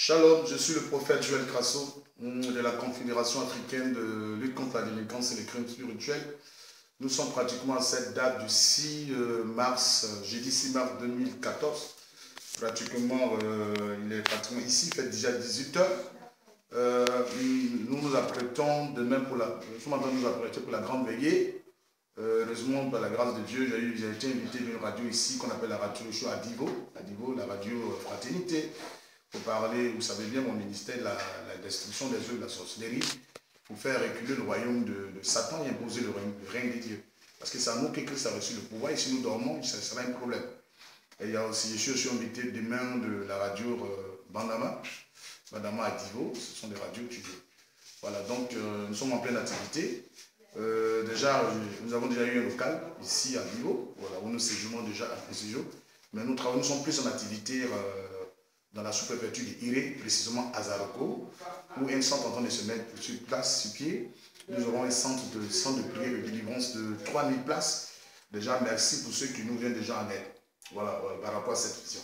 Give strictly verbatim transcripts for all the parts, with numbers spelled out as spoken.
Shalom, je suis le prophète Joël Crasso de la Confédération africaine de lutte contre la délinquance et les crimes spirituels. Nous sommes pratiquement à cette date du six mars, jeudi six mars deux mille quatorze. Pratiquement, euh, il est pratiquement ici, il fait déjà dix-huit heures. Euh, nous nous apprêtons demain pour la, nous sommes en train de nous apprêter pour la grande veillée. Euh, heureusement, par la grâce de Dieu, j'ai été invité d'une radio ici qu'on appelle la radio show à Divo, à Divo, la radio Fraternité, pour parler, vous savez bien, mon ministère de la, la destruction des œuvres de la sorcellerie, pour faire reculer le royaume de, de Satan et imposer le règne, le règne de Dieu. Parce que c'est à nous que Christ a reçu le pouvoir, et si nous dormons, ça sera un problème. Et il y a aussi, je suis aussi invité demain de la radio euh, Bandama, Bandama à Divo, ce sont des radios qui... Voilà, donc euh, nous sommes en pleine activité. Euh, déjà, nous avons déjà eu un local ici à Divo, voilà, où nous séjournons déjà un séjour. Mais nous, travaillons, nous sommes plus en activité euh, dans la sous-préfecture d'Iré, précisément à Zaroko, où un centre est en train de se mettre sur place, sur pied. Nous aurons un centre de, centre de prière et de délivrance de trois mille places. Déjà, merci pour ceux qui nous viennent déjà en aide. Voilà, voilà, par rapport à cette vision.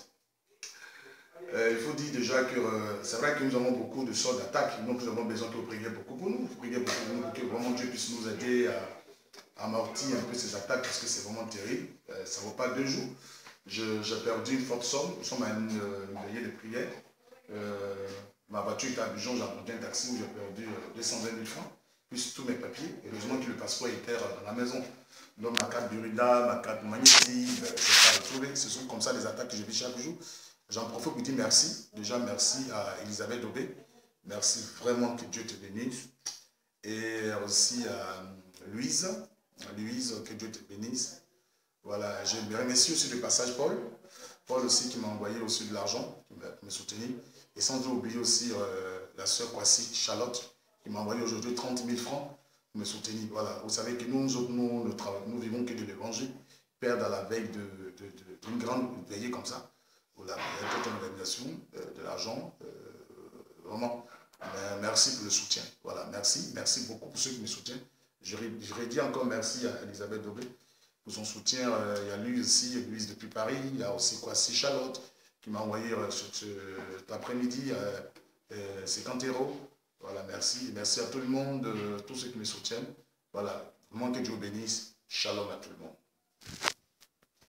Euh, il faut dire déjà que euh, c'est vrai que nous avons beaucoup de sortes d'attaques, donc nous avons besoin que vous priez beaucoup pour nous, vous priez beaucoup pour nous, pour que vraiment Dieu puisse nous aider à, à amortir un peu ces attaques, parce que c'est vraiment terrible, euh, ça ne vaut pas deux jours. J'ai perdu une forte somme, nous sommes à une, une veillée de prière. Euh, ma voiture était à Bijon, j'ai emprunté un taxi où j'ai perdu euh, deux cent vingt mille francs, plus tous mes papiers. Et heureusement que le passeport était dans la maison. Donc ma carte d'Urida, ma carte magnétique, euh, je n'ai pas retrouvé. Ce sont comme ça les attaques que je vis chaque jour. J'en profite pour dire merci. Déjà, merci à Elisabeth Dobé. Merci vraiment, que Dieu te bénisse. Et aussi à Louise. À Louise, que Dieu te bénisse. Voilà, je remercie aussi le passage Paul. Paul aussi qui m'a envoyé aussi de l'argent, qui me soutenir. Et sans oublier aussi euh, la sœur Kwasi Charlotte, qui m'a envoyé aujourd'hui trente mille francs pour me soutenir. Voilà, vous savez que nous, nous, nous, nous, nous vivons que de l'évangile. Perdre à la veille d'une de, de, de, grande veillée comme ça. Pour la organisation euh, de l'argent, euh, vraiment, euh, merci pour le soutien. Voilà, merci, merci beaucoup pour ceux qui me soutiennent. Je, je redis encore merci à Elisabeth Dobé pour son soutien. Euh, il y a lui aussi, Louise depuis Paris, il y a aussi Kwasi Charlotte qui m'a envoyé euh, ce, ce, cet après-midi euh, euh, cinquante euros. Voilà, merci. Merci à tout le monde, euh, tous ceux qui me soutiennent. Voilà, vraiment que Dieu bénisse. Shalom à tout le monde.